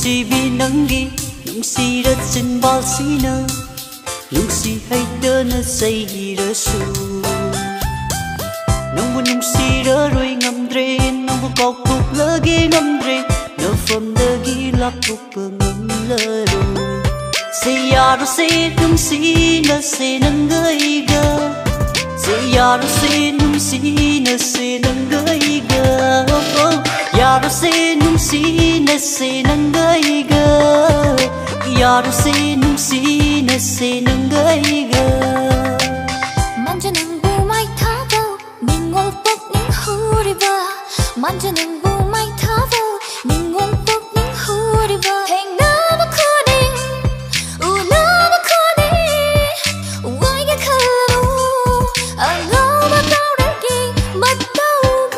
Nusibi nangi nungsirat sinbalsina nungsi haidana sayirasu nungbu nungsiraroi ngamdre nungbu kaukuklagi ngamdre nafamdagi lapukpa ngamlaro sayaro say nungsina say nangaiga sayaro say nungsina say nangaiga yaro say nungsina say nangaiga yaro say nungsina say nangaiga 만지는 봄의 타고 닝골복 닝후리바 만지는 봄의 타고 닝골복 닝후리바 백나무 코딩 우나무 코딩 와이게 칼로 안고마 떠오르기 맞다오고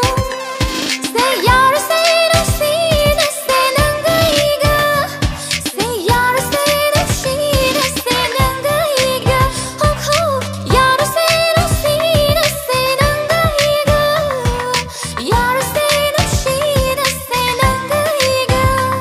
세야로 세는 시나 세는 거이가 세야로 세는 시나 세는 거이가 호호 야로 세는 시나 세는 거이가 야로 세는 시나 세는 거이가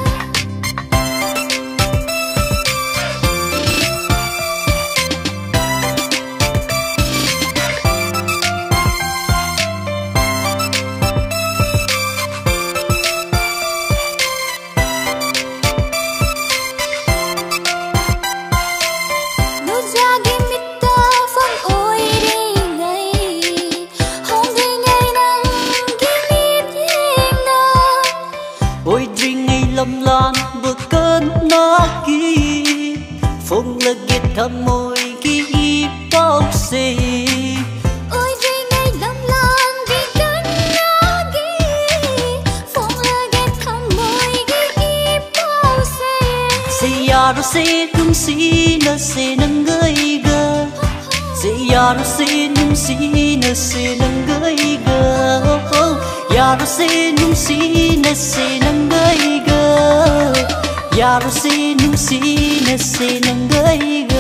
Nujaagi mita phong ôi đi ngày Hồng đi ngày nắng kỷ niệm nhang na ôi dring ngày lâm lan bước cơn naki phong lagi thamoy ki ipausi Ôi đi ngày lâm lan vì cơn nagi Phong lagi thăm môi ghi im bao xe sayaro say nungsina say nangaiga sayaro say nungsina say nangaiga yaro say nungsina say nangaiga yaro say nungsina say nangaiga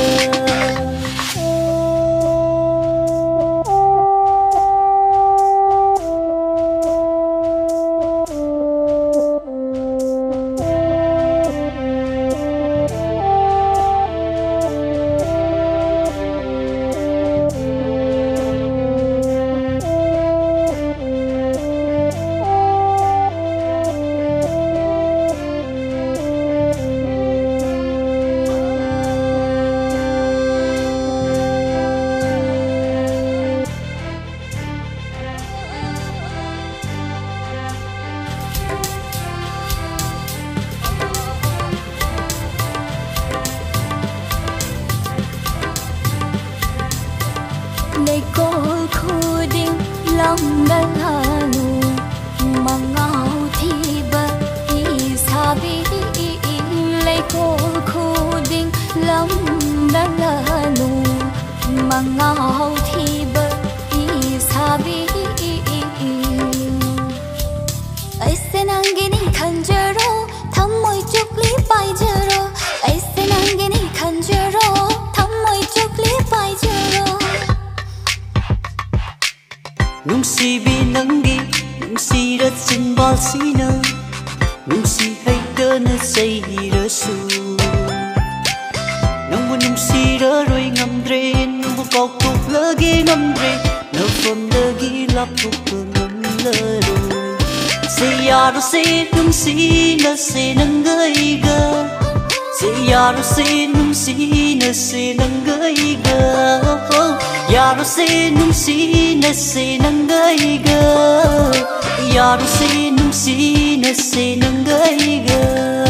Lấy côi khu đinh lòng đang hanu Mangao thi bật hi sabi Lấy côi khu đinh lòng đang hanu Mangao thi bật hi sabi ऐसे नंगे नहीं खंजरो थमोई चुकली पाइजरो ऐसे नंगे नहीं खंजरो थमोई चुकली पाइजरो Nusibi nangi nungsirat sinbalsina nungsi haidana sayirasu nungbu nungsiraroi ngamdre nungbu kaukuklagi ngamdre nafamdagi lapukpa ngamlaro sayaro say nungsina say nangaiga sayaro say nungsina say nangaiga yaro say nungsina say nangaiga yaro say nungsina say nangaiga